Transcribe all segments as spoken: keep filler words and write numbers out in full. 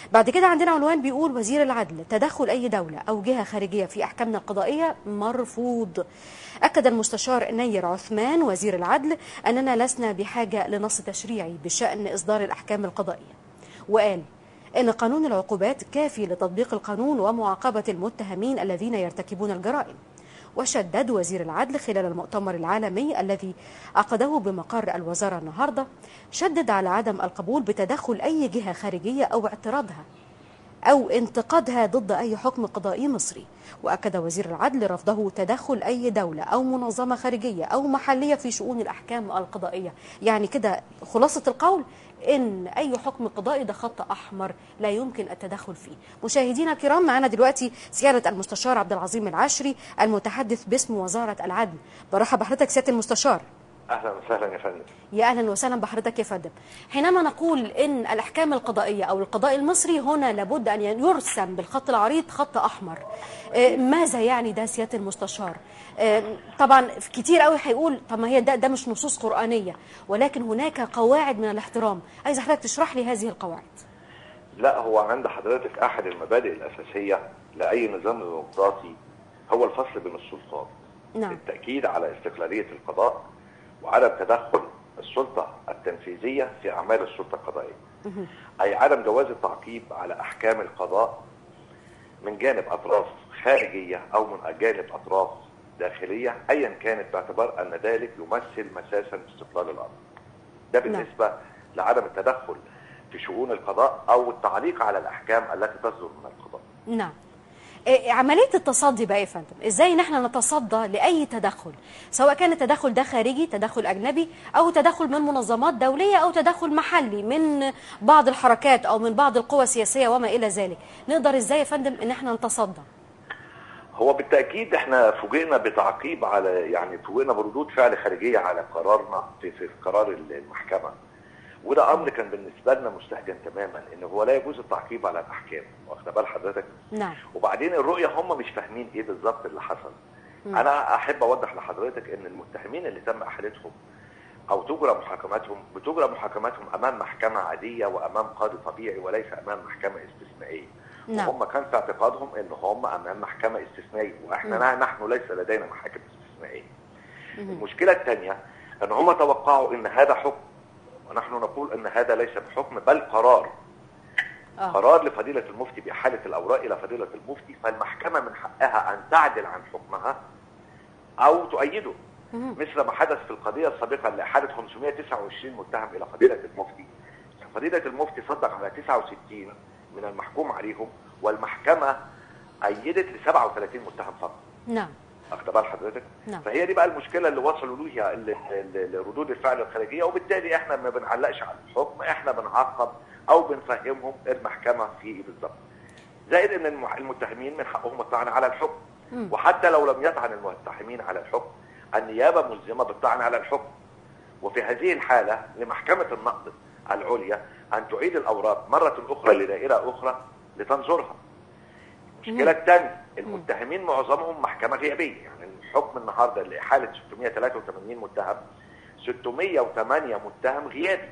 بعد كده عندنا عنوان بيقول وزير العدل: تدخل أي دولة أو جهة خارجية في أحكامنا القضائية مرفوض. أكد المستشار نير عثمان وزير العدل أننا لسنا بحاجة لنص تشريعي بشأن إصدار الأحكام القضائية، وقال إن قانون العقوبات كافي لتطبيق القانون ومعاقبة المتهمين الذين يرتكبون الجرائم. وشدد وزير العدل خلال المؤتمر العالمي الذي عقده بمقر الوزارة النهاردة، شدد على عدم القبول بتدخل أي جهة خارجية أو اعتراضها أو انتقادها ضد أي حكم قضائي مصري. وأكد وزير العدل رفضه تدخل أي دولة أو منظمة خارجية أو محلية في شؤون الأحكام القضائية. يعني كده خلاصة القول إن أي حكم قضائي ده خط أحمر لا يمكن التدخل فيه. مشاهدينا الكرام، معنا دلوقتي سيادة المستشار عبد العظيم العشري المتحدث باسم وزارة العدل. برحب بحضرتك سيادة المستشار. اهلا وسهلا يا فندم. يا اهلا وسهلا بحضرتك يا فندم. حينما نقول ان الاحكام القضائيه او القضاء المصري هنا لابد ان يرسم بالخط العريض خط احمر، ماذا يعني ده سياده المستشار؟ طبعا كتير قوي هيقول طب ما هي ده ده مش نصوص قرانيه، ولكن هناك قواعد من الاحترام. عايز حضرتك تشرح لي هذه القواعد. لا، هو عند حضرتك احد المبادئ الاساسيه لاي نظام ديمقراطي هو الفصل بين السلطات. نعم. التاكيد على استقلاليه القضاء وعدم تدخل السلطة التنفيذية في أعمال السلطة القضائية، أي عدم جواز التعقيب على أحكام القضاء من جانب أطراف خارجية أو من جانب أطراف داخلية أيا كانت، باعتبار أن ذلك يمثل مساسا باستقلال الأمر. ده بالنسبة لعدم التدخل في شؤون القضاء أو التعليق على الأحكام التي تصدر من القضاء. نعم. عملية التصدي بقى يا فندم، ازاي نحن نتصدى لأي تدخل، سواء كان التدخل ده خارجي، تدخل أجنبي، أو تدخل من منظمات دولية، أو تدخل محلي من بعض الحركات أو من بعض القوى السياسية وما إلى ذلك. نقدر ازاي يا فندم ان احنا نتصدى؟ هو بالتأكيد احنا فوجئنا بتعقيب على يعني فوجئنا بردود فعل خارجية على قرارنا في, في قرار المحكمة، وده امر كان بالنسبه لنا مستهجن تماما، ان هو لا يجوز التعقيب على الاحكام. واخد بال حضرتك؟ نعم. وبعدين الرؤيه هم مش فاهمين ايه بالظبط اللي حصل. م. انا احب اوضح لحضرتك ان المتهمين اللي تم احالتهم او تجرى محاكماتهم بتجرى محاكماتهم امام محكمه عاديه وامام قاضي طبيعي وليس امام محكمه استثنائيه. نعم. وهم كان في اعتقادهم ان هم امام محكمه استثنائيه، واحنا م. نحن ليس لدينا محاكم استثنائيه. م. المشكله الثانيه ان هم توقعوا ان هذا حكم، ونحن نقول ان هذا ليس بحكم بل قرار. آه. قرار لفضيلة المفتي بإحالة الأوراق إلى فضيلة المفتي، فالمحكمة من حقها أن تعدل عن حكمها أو تؤيده. مم. مثل ما حدث في القضية السابقة لإحالة خمسمائة وتسعة وعشرين متهم إلى فضيلة المفتي. فضيلة المفتي صدق على تسعة وستين من المحكوم عليهم، والمحكمة أيدت ل سبعة وثلاثين متهم فقط. نعم. أخد بال حضرتك؟ نعم. فهي دي بقى المشكلة اللي وصلوا ليها لردود الفعل الخارجية، وبالتالي احنا ما بنعلقش على الحكم، احنا بنعاقب او بنفهمهم المحكمة في ايه بالظبط. زائد ان المتهمين من حقهم الطعن على الحكم. م. وحتى لو لم يطعن المتهمين على الحكم، النيابة ملزمة بالطعن على الحكم. وفي هذه الحالة لمحكمة النقض العليا ان تعيد الاوراق مرة اخرى لدائرة اخرى لتنظرها. المشكلة الثانية المتهمين معظمهم محكمة غيابية، يعني الحكم النهاردة لإحالة ستمائة وثلاثة وثمانين متهم، ستمائة وثمانية متهم غيابي.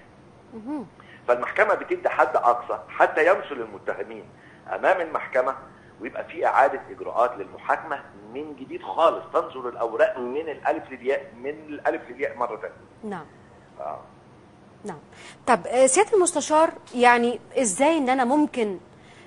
فالمحكمة بتدي حد أقصى حتى يمثل المتهمين أمام المحكمة، ويبقى في إعادة إجراءات للمحاكمة من جديد خالص، تنظر الأوراق من الألف للياء من الألف للياء مرة ثانية. نعم. آه. نعم. طب سيادة المستشار، يعني إزاي إن أنا ممكن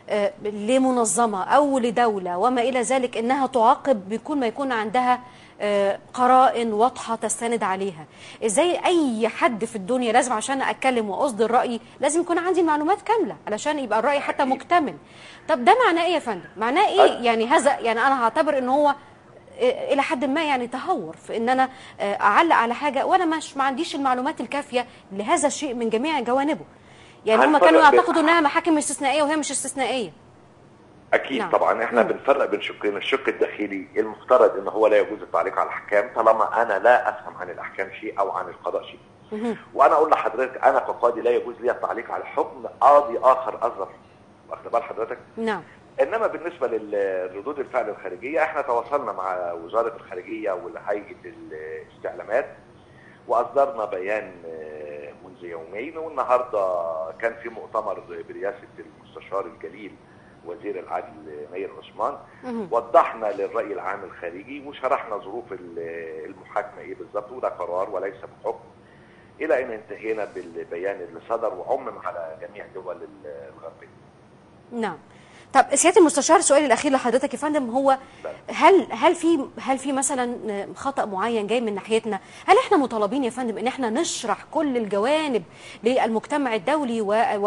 لمنظمة أو لدولة وما إلى ذلك إنها تعاقب بكل ما يكون عندها قرائن واضحة تستند عليها؟ إزاي أي حد في الدنيا لازم عشان أتكلم وأصدر رأيي لازم يكون عندي معلومات كاملة علشان يبقى الرأي حتى مكتمل؟ طب ده معناه إيه يا فندم؟ معناه إيه يعني هذا؟ يعني أنا هعتبر إن هو إلى حد ما يعني تهور في إن أنا أعلق على حاجة وأنا مش ما عنديش المعلومات الكافية لهذا الشيء من جميع جوانبه. يعني هم كانوا يعتقدوا انها محاكم استثنائيه وهي مش استثنائيه. اكيد. نعم. طبعا احنا مم. بنفرق بين شقين. الشق الداخلي المفترض ان هو لا يجوز التعليق على الاحكام طالما انا لا افهم عن الاحكام شيء او عن القضاء شيء. مم. وانا اقول لحضرتك انا كقاضي لا يجوز لي التعليق على حكم قاضي اخر اصدر. واخد بال حضرتك؟ نعم. انما بالنسبه للردود الفعل الخارجيه احنا تواصلنا مع وزاره الخارجيه وهيئه الاستعلامات واصدرنا بيان منذ يومين، والنهارده كان في مؤتمر برئاسه المستشار الجليل وزير العدل نير عثمان، وضحنا للرأي العام الخارجي وشرحنا ظروف المحاكمة ايه بالظبط، وده قرار وليس بحكم، الى ان انتهينا بالبيان اللي صدر وعمم على جميع دول الغربية. نعم. طب سياده المستشار، سؤالي الاخير لحضرتك يا فندم هو هل هل في هل في مثلا خطأ معين جاي من ناحيتنا؟ هل احنا مطالبين يا فندم ان احنا نشرح كل الجوانب للمجتمع الدولي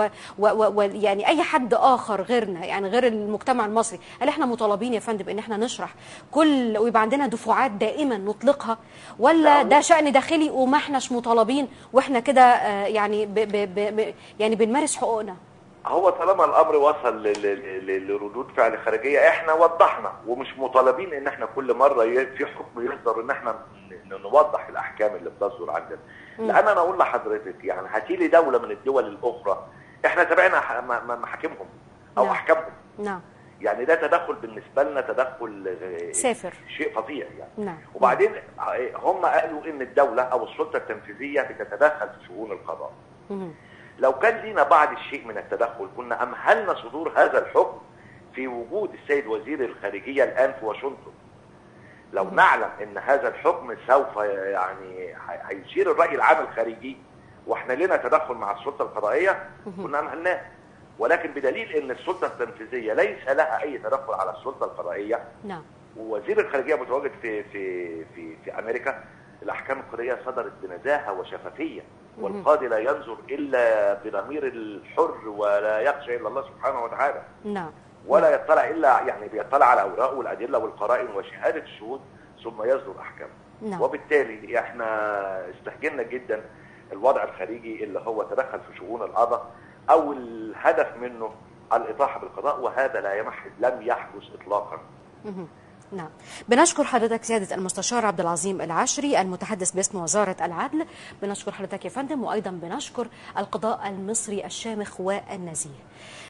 ويعني اي حد اخر غيرنا، يعني غير المجتمع المصري، هل احنا مطالبين يا فندم ان احنا نشرح كل ويبقى عندنا دفعات دائما نطلقها، ولا ده شأن داخلي وما احناش مطالبين واحنا كده يعني ب ب ب يعني بنمارس حقوقنا؟ هو طالما الامر وصل لردود فعل خارجيه احنا وضحنا، ومش مطالبين ان احنا كل مره في حكم يصدر ان احنا نوضح الاحكام اللي بتصدر عندنا. لان انا اقول لحضرتك يعني هاتي لي دوله من الدول الاخرى احنا تابعنا محاكمهم او احكامهم. نعم. يعني ده تدخل بالنسبه لنا، تدخل سافر، شيء فظيع يعني. نعم. وبعدين هم قالوا ان الدوله او السلطه التنفيذيه بتتدخل في شؤون القضاء. مم. لو كان لينا بعض الشيء من التدخل كنا أمهلنا صدور هذا الحكم في وجود السيد وزير الخارجية الآن في واشنطن. لو نعلم أن هذا الحكم سوف يعني هيثير الرأي العام الخارجي واحنا لنا تدخل مع السلطة القضائية كنا أمهلناه، ولكن بدليل أن السلطة التنفيذية ليس لها أي تدخل على السلطة القضائية. نعم. ووزير الخارجية متواجد في في في في أمريكا، الأحكام القضائية صدرت بنزاهة وشفافية، والقاضي لا ينظر إلا بضمير الحر ولا يخشى إلا الله سبحانه وتعالى. نعم. ولا يطلع إلا يعني بيطلع على أوراق والأدلة والقرائن وشهادة الشهود ثم يصدر أحكام. نعم. وبالتالي احنا استهجنا جدا الوضع الخارجي اللي هو تدخل في شؤون القضاء أو الهدف منه الإطاحة بالقضاء، وهذا لا يمح لم يحدث إطلاقا. نعم. بنشكر حضرتك سيادة المستشار عبد العظيم العشري المتحدث باسم وزارة العدل، بنشكر حضرتك يا فندم، وأيضا بنشكر القضاء المصري الشامخ والنزيه.